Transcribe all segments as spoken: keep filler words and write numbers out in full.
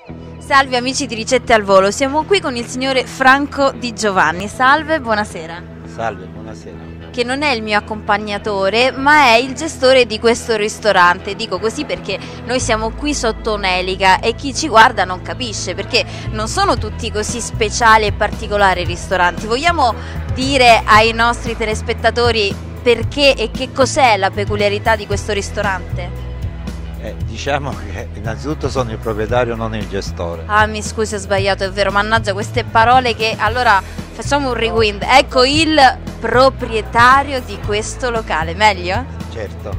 Salve amici di Ricette al Volo, siamo qui con il signore Franco Di Giovanni. Salve, buonasera. Salve, buonasera. Che non è il mio accompagnatore, ma è il gestore di questo ristorante. Dico così perché noi siamo qui sotto un'elica e chi ci guarda non capisce, perché non sono tutti così speciali e particolari i ristoranti. Vogliamo dire ai nostri telespettatori perché e che cos'è la peculiarità di questo ristorante? Eh, diciamo che innanzitutto sono il proprietario, non il gestore. Ah, mi scusi, ho sbagliato, è vero, mannaggia queste parole che... Allora, facciamo un rewind. Ecco il proprietario di questo locale, meglio? Certo.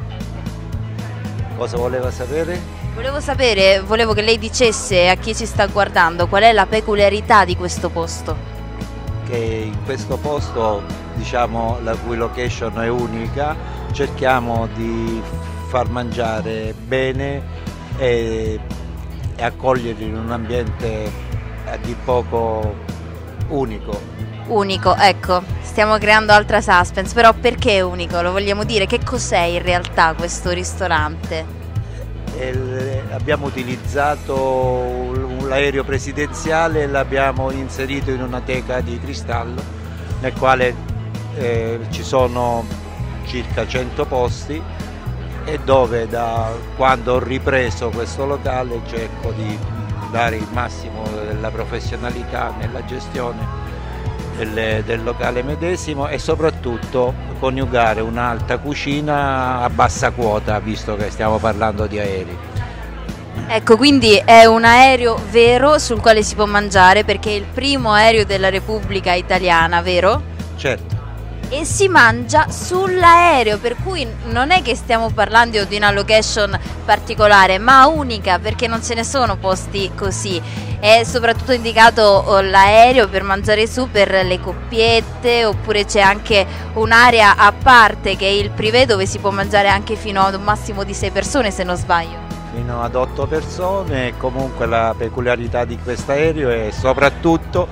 Cosa voleva sapere? Volevo sapere, volevo che lei dicesse a chi ci sta guardando qual è la peculiarità di questo posto. Che in questo posto, diciamo, la cui location è unica, cerchiamo di far mangiare bene e, e accoglierli in un ambiente a dir poco unico. Unico, ecco, stiamo creando altra suspense, però perché unico? Lo vogliamo dire? Che cos'è in realtà questo ristorante? E abbiamo utilizzato l'aereo presidenziale e l'abbiamo inserito in una teca di cristallo nel quale eh, ci sono circa cento posti e dove da quando ho ripreso questo locale cerco di dare il massimo della professionalità nella gestione del, del locale medesimo e soprattutto coniugare un'alta cucina a bassa quota, visto che stiamo parlando di aerei. Ecco, quindi è un aereo vero sul quale si può mangiare perché è il primo aereo della Repubblica Italiana, vero? Certo. E si mangia sull'aereo, per cui non è che stiamo parlando di una location particolare, ma unica, perché non ce ne sono posti così. È soprattutto indicato l'aereo per mangiare su per le coppiette, oppure c'è anche un'area a parte che è il privé dove si può mangiare anche fino ad un massimo di sei persone, se non sbaglio. Fino ad otto persone. Comunque la peculiarità di questo aereo è soprattutto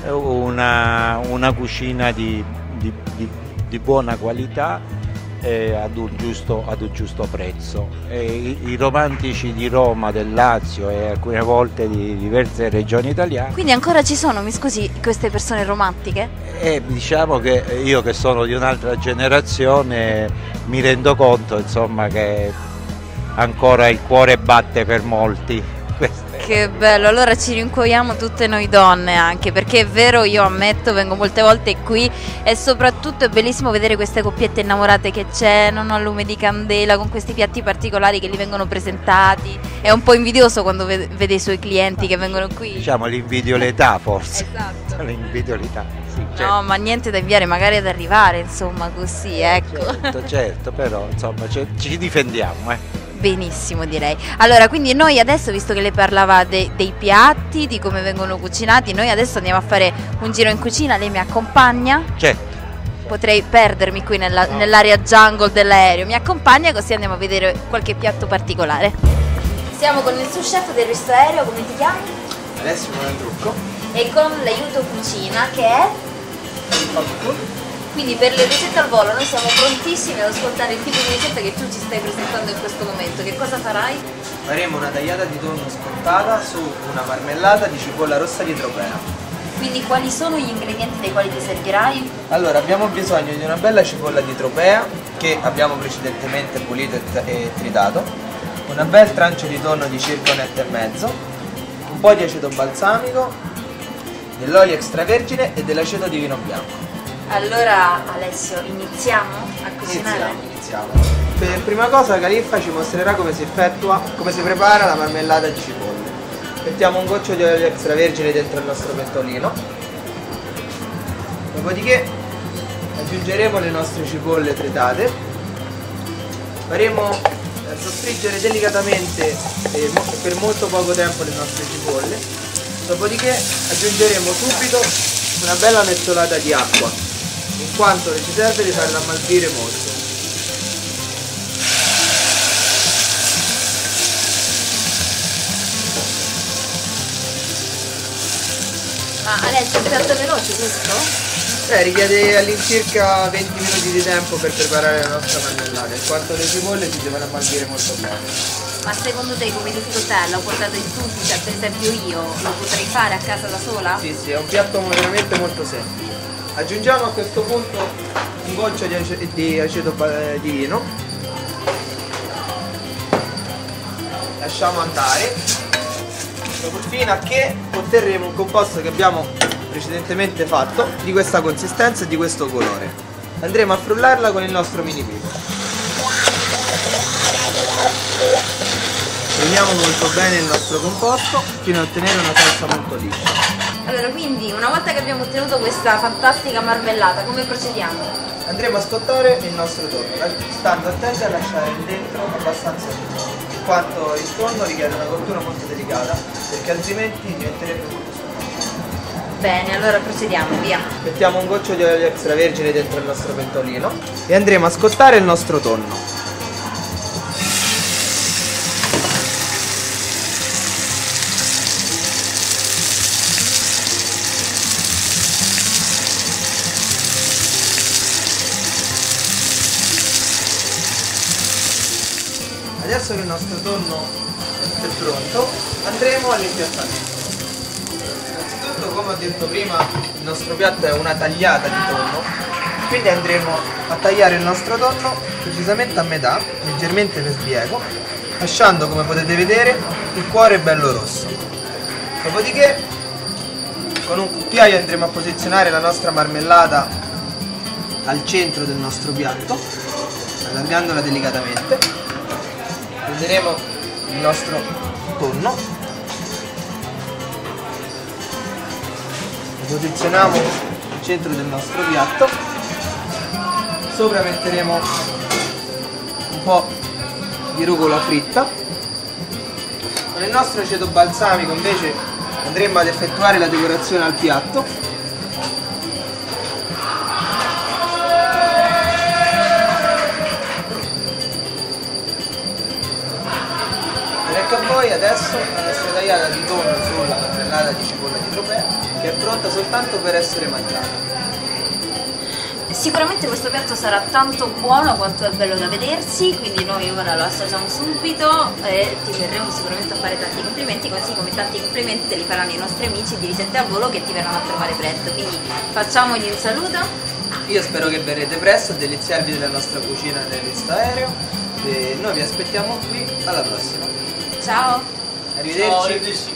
una, una cucina di, di, di, di buona qualità e ad un giusto, ad un giusto prezzo. E i, i romantici di Roma, del Lazio e alcune volte di diverse regioni italiane. Quindi ancora ci sono, mi scusi, queste persone romantiche? E diciamo che io, che sono di un'altra generazione, mi rendo conto insomma che ancora il cuore batte per molti. Che bello, allora ci rincuoriamo tutte noi donne anche, perché è vero, io ammetto, vengo molte volte qui e soprattutto è bellissimo vedere queste coppiette innamorate che c'erano a lume di candela con questi piatti particolari che gli vengono presentati. È un po' invidioso quando vede i suoi clienti che vengono qui. Diciamo l'invidio l'età forse. Esatto. L'invidio l'età, sì, certo. No, ma niente da inviare, magari ad arrivare, insomma, così, ecco. Certo, certo, però insomma ci difendiamo, eh. Benissimo, direi. Allora, quindi noi adesso, visto che lei parlava de- dei piatti, di come vengono cucinati, noi adesso andiamo a fare un giro in cucina, lei mi accompagna? Certo. Potrei perdermi qui nella, no. nell'area jungle dell'aereo, mi accompagna così andiamo a vedere qualche piatto particolare. Siamo con il sous chef del ristorante, come ti chiami? Alessio Trucco. E con l'aiuto cucina che è? Quindi per le ricette al volo noi siamo prontissimi ad ascoltare il tipo di ricetta che tu ci stai presentando in questo momento. Che cosa farai? Faremo una tagliata di tonno scottata su una marmellata di cipolla rossa di Tropea. Quindi quali sono gli ingredienti dei quali ti servirai? Allora, abbiamo bisogno di una bella cipolla di Tropea che abbiamo precedentemente pulito e tritato, una bel trancio di tonno di circa un etto e mezzo, un po' di aceto balsamico, dell'olio extravergine e dell'aceto di vino bianco. Allora Alessio, iniziamo a cucinare? Iniziamo, iniziamo. Per prima cosa Califfa ci mostrerà come si effettua, come si prepara la marmellata di cipolle. Mettiamo un goccio di olio extravergine dentro il nostro pentolino. Dopodiché aggiungeremo le nostre cipolle tritate. Faremo soffriggere delicatamente e per molto poco tempo le nostre cipolle. Dopodiché aggiungeremo subito una bella mezzolata di acqua, in quanto ci serve di farla ammaltire molto. Ma Alessio, è un piatto veloce questo? Eh, richiede all'incirca venti minuti di tempo per preparare la nostra marmellata, in quanto le cipolle si devono ammaltire molto bene. Ma secondo te come difficoltà l'ho portato in tutti? Cioè per esempio io lo potrei fare a casa da sola? Sì, sì, è un piatto veramente molto semplice. Aggiungiamo a questo punto un goccio di, ace di aceto di vino. Lasciamo andare fino a che otterremo un composto che abbiamo precedentemente fatto di questa consistenza e di questo colore. Andremo a frullarla con il nostro mini pepe. Frulliamo molto bene il nostro composto fino a ottenere una salsa molto liscia. Allora, quindi una volta che abbiamo ottenuto questa fantastica marmellata, come procediamo? Andremo a scottare il nostro tonno, stando attenti a lasciare dentro abbastanza tutto, in quanto il tonno richiede una cottura molto delicata, perché altrimenti diventerebbe molto scottato. Bene, allora procediamo, via. Mettiamo un goccio di olio extravergine dentro il nostro pentolino e andremo a scottare il nostro tonno. Adesso che il nostro tonno è pronto, andremo all'impiattamento. Innanzitutto, come ho detto prima, il nostro piatto è una tagliata di tonno, quindi andremo a tagliare il nostro tonno precisamente a metà, leggermente per sbiego, lasciando, come potete vedere, il cuore bello rosso. Dopodiché, con un cucchiaio andremo a posizionare la nostra marmellata al centro del nostro piatto, allargandola delicatamente. Prenderemo il nostro tonno, lo posizioniamo al centro del nostro piatto, sopra metteremo un po' di rucola fritta. Con il nostro aceto balsamico invece andremo ad effettuare la decorazione al piatto. Ed ecco a voi adesso la nostra tagliata di tonno sulla marmellata di cipolla di Tropea, che è pronta soltanto per essere mangiata. Sicuramente questo piatto sarà tanto buono quanto è bello da vedersi, quindi noi ora lo assaggiamo subito e ti verremo sicuramente a fare tanti complimenti, così come tanti complimenti te li faranno i nostri amici di Ricette al Volo che ti verranno a trovare presto. Quindi facciamogli un saluto. Io spero che verrete presto a deliziarvi della nostra cucina nel visto aereo e noi vi aspettiamo qui alla prossima. Ciao! Arrivederci!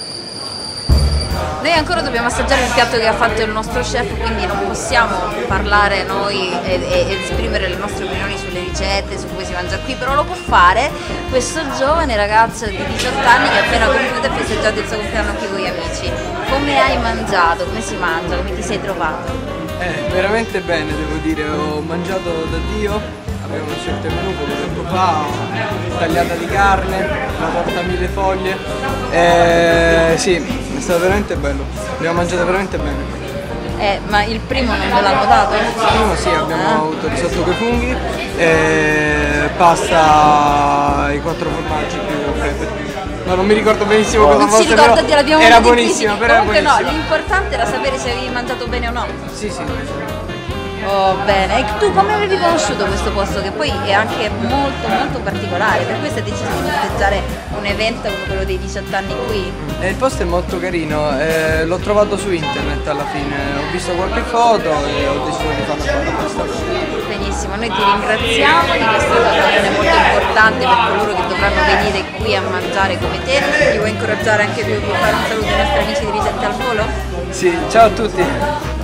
Noi ancora dobbiamo assaggiare il piatto che ha fatto il nostro chef, quindi non possiamo parlare noi e, e, ed esprimere le nostre opinioni sulle ricette, su come si mangia qui, però lo può fare questo giovane ragazzo di diciotto anni che ha appena compiuto e festeggiato il suo compleanno qui con gli amici. Come hai mangiato? Come si mangia? Come ti sei trovato? Eh, veramente bene, devo dire, ho mangiato da Dio, abbiamo scelto il menù poco tempo fa, tagliata di carne, una torta a mille foglie, eh, sì, è stato veramente bello, abbiamo mangiato veramente bene. Eh, ma il primo non ve l'hanno dato? Il primo sì, abbiamo ah. avuto risotto coi funghi, eh, pasta ai quattro formaggi più pepe. No, non mi ricordo benissimo cosa non fosse, si ricorda, però l'abbiamo era buonissima, però era comunque buonissima. No, l'importante era sapere se avevi mangiato bene o no. Sì, sì. Oh, bene. E tu come avevi conosciuto questo posto che poi è anche molto molto particolare? Per questo hai deciso di festeggiare un evento come quello dei diciotto anni qui? Eh, il posto è molto carino, eh, l'ho trovato su internet alla fine, ho visto qualche foto e ho deciso di fare una foto questa. Benissimo, noi ti ringraziamo di questa occasione molto importante per coloro che dovranno venire qui a mangiare come te. Ti vuoi incoraggiare anche tu a fare un saluto ai nostri amici di Ricette al Volo? Sì, ciao a tutti!